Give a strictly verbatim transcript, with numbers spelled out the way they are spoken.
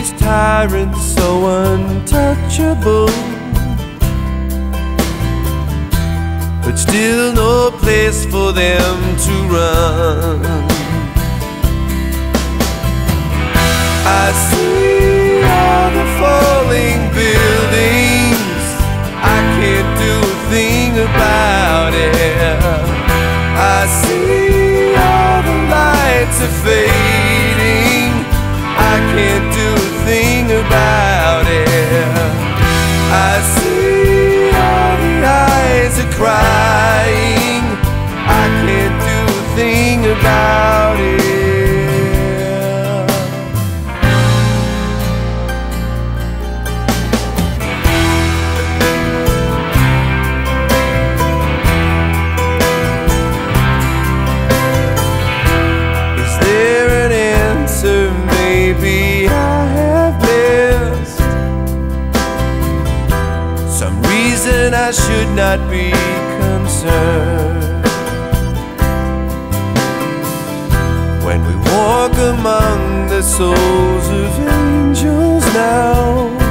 these tyrants so untouchable, but still no place for them to run. I see all the falling buildings, I can't do a thing about it. I see all the lights are fading, I can't do a thing about it. I see all the eyes are crying, I can't do a thing about it. Maybe I have missed some reason I should not be concerned. When we walk among the souls of angels now,